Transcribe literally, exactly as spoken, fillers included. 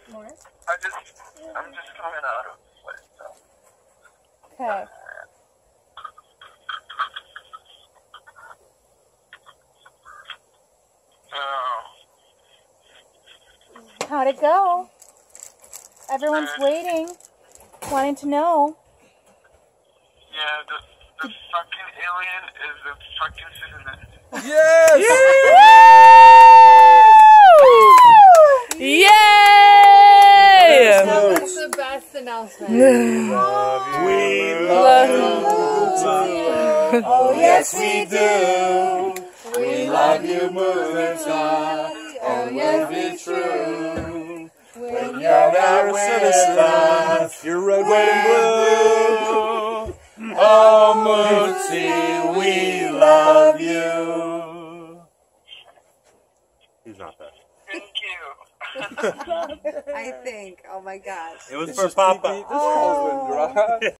More? I just, I'm just coming out of place, so. Okay. Oh. How'd it go? Everyone's waiting, wanting to know. Yeah, the, the fucking alien is a fucking citizen. Yes! Yay! That was the best announcement. We love you. We love you. Oh, yes, we do. We love you, Moonshine. And we'll be true. When you're out with us, you're red, white, and blue. Oh, Moonsie, we love you. He's not that. Thank you. I think. Oh my gosh. It was for Papa. This call's been dry.